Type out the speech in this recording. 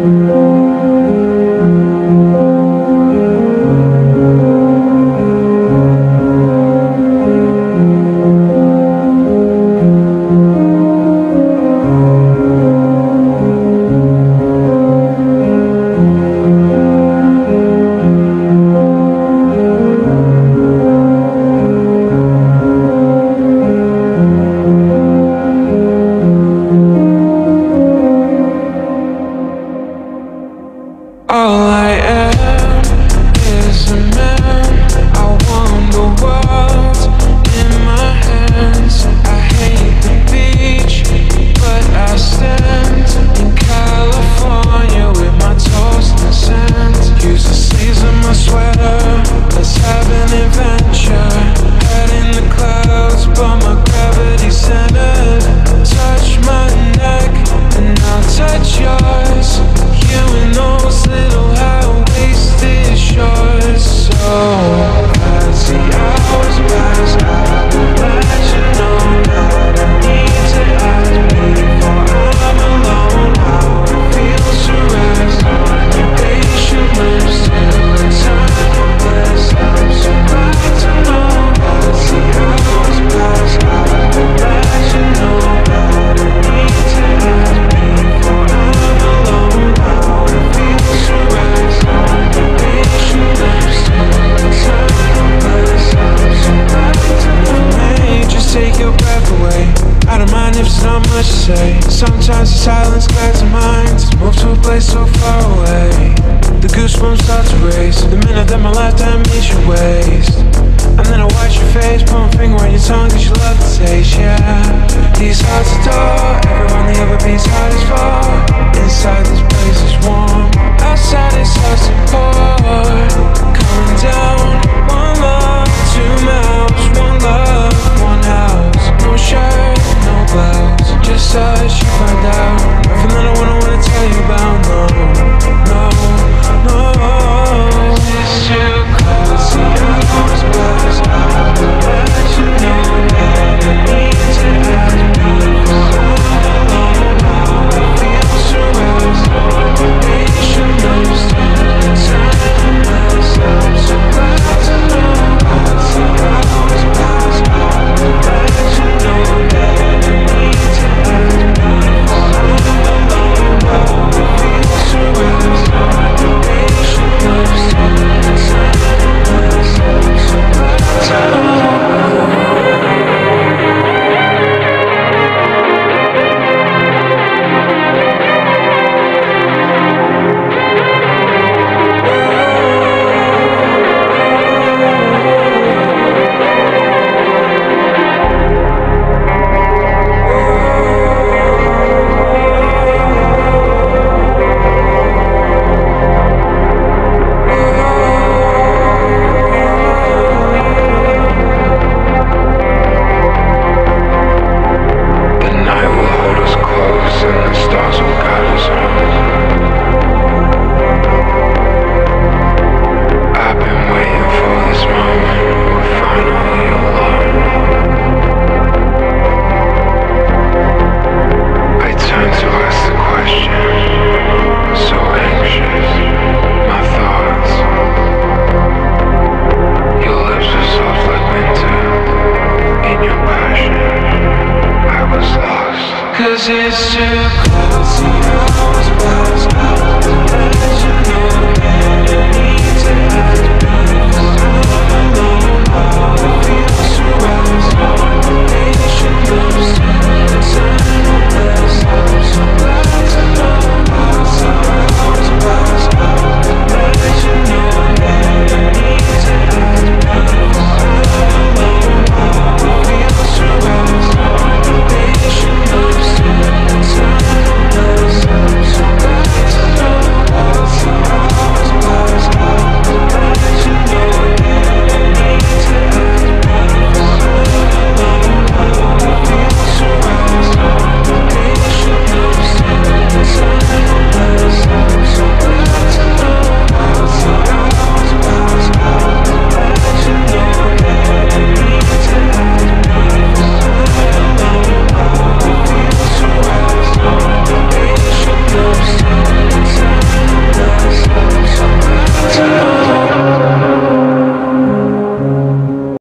Sometimes the silence clouds our minds. Move to a place so far away. The goosebumps start to race the minute that my lifetime meets your waist. And then I watch your face, put my finger on your tongue, cause you love the taste, yeah. These hearts adore everyone they ever be's heart is for. Inside this place is warm, outside it's hard to pour. Coming down, one love, two mouths, one love, one house. No shirt, no blouse, just us, you find out. Nothing that I wanna tell you about, no, no, no. It's too close, see I was blessed. Let you know that I need to ask me. I feel surrounded, patient lives timeless. I'm so glad to know that see I was blessed. Let you know that I need to ask me. I feel surrounded, patient lives timeless. I'm so glad to know. Cause it's too